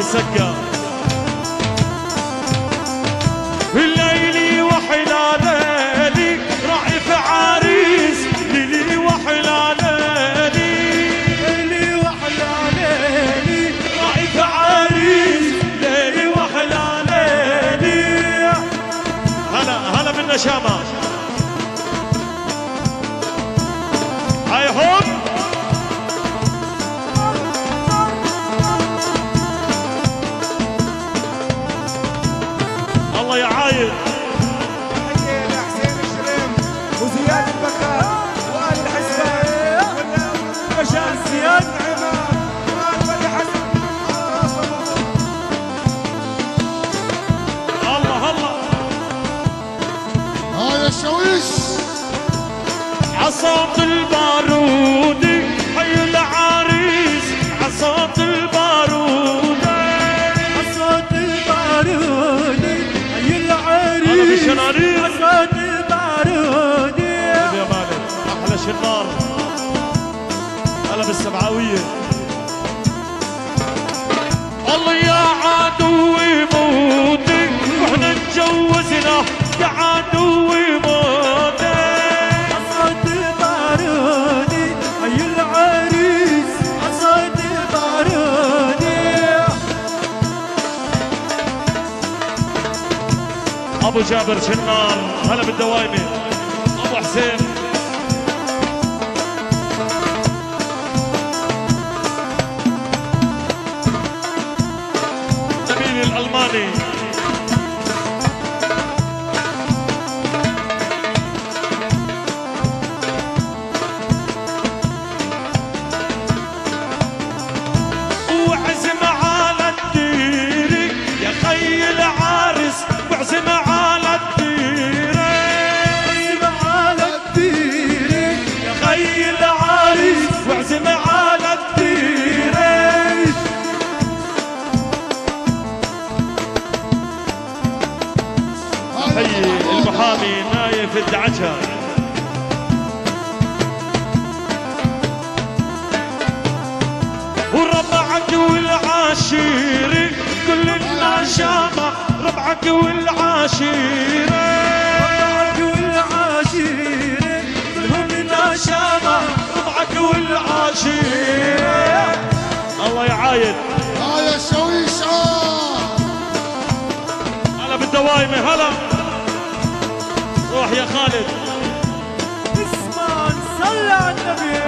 السكة. ليلي وحلا ليلي رايح عريس، ليلي وحلا ليلي، ليلي وحلا ليلي رايح عريس، ليلي وحلا ليلي. هلا بالنشامة. هاي هوب. الله يا عايد. حكينا حسين الشريم وزياد البكار وآل الحسبان مشان زياد عماد فتح حسن الله هاي الشويش عصاة البارودي حي العريس، عصاة البارودي، عصاة البارودي حي العريس، هلا بالشنارير. عصاة البارودي يا مالك احلى شنار. هلا بالسبعاوية. الله يا عدوي موتي واحنا اتجوزنا يا عدوي موتي. عصاة البارودي حي العريس، عصاة البارودي ابو جابر شنار. هلا بالدوايمي. ابو حسين. نبيل الالماني. واعزم على الديري يا خي العارس، واعزم على الديري، عزم على الديري يا خي العارس، واعزم على الديري. حي المحامي نايف الدعجة. وربعك والعاشيري كل النشامة، ربعك والعاشيري، ربعك والعاشيري كلهم النشامة، ربعك والعاشيري. الله يا عايد. هاي الشويش هلا بالدوايمة. هلا روح يا خالد. اسمان صلى على النبي.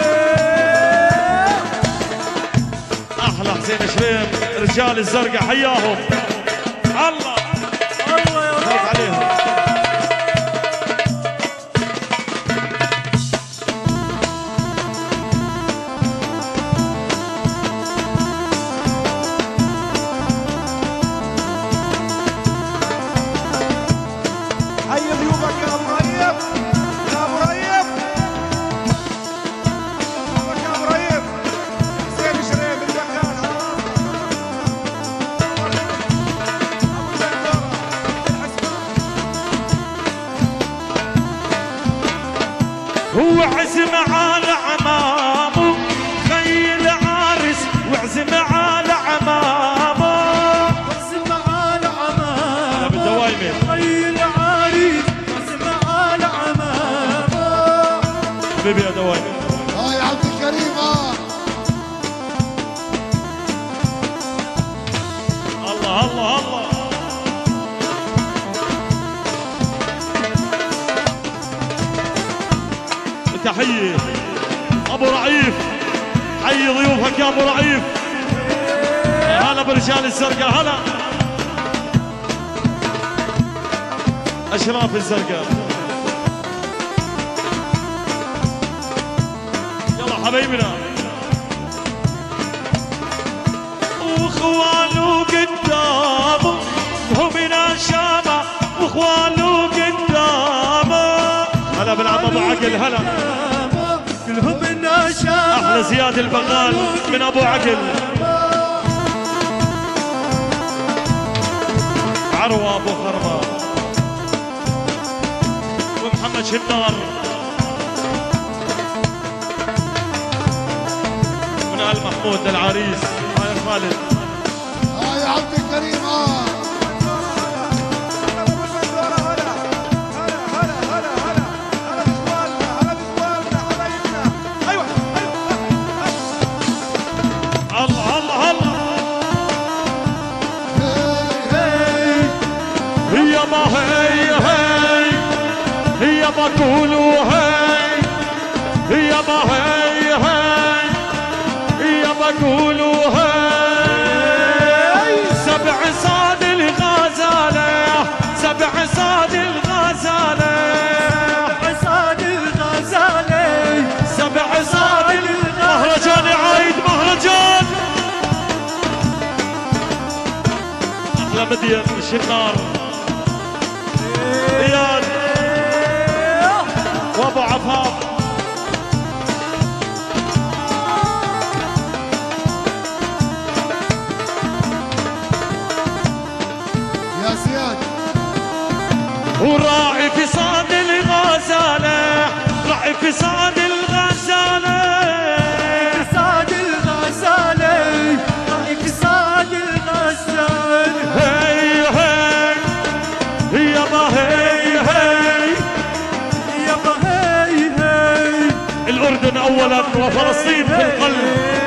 احلى حسين شريم رجال الزرقاء حياهم. الله الله يا خليك عليهم. حي ضيوفك يا ابو ريب، يا ابو ريب، ضيوفك يا ابو ريب حسين شريم البكار ابو جندره الحسبان. هو عزم على عمامه خي العارس، وعزم على عمامه. عزم على عمامه هلا بالدوايمة. حي العريس، عزم على عمامه حبيبي يا دوايمة. هاي عبد الكريم الله الله الله. تحية ابو رعيف. حي ضيوفك يا ابو رعيف. هلا برجال الزرقاء. هلا اشراف الزرقاء. يلا حبايبنا. واخوانه قدامه هم نشامه، واخوانه قدامه. هلا بالعم ابو عقل. هلا كلهم النشامة، احلى زياد البغال من ابو عقل. عروه ابو خربه ومحمد شنار من ال محمود العريس. هاي خالد. عبد الكريم بقولوا هاي يا ما هاي يا بقولوا هاي سبع صاد الغزالة سبع صاد الغزالة سبع صاد الغزالة مهرجان عايد مهرجان أحلى مدين شنار رياض وابو عفاف يا زياد وراعي في صاد الغزالة راعي في صاد الغزالة راعي في صاد الغزالة هي هي يابا هي الأردن أولا وفلسطين في القلب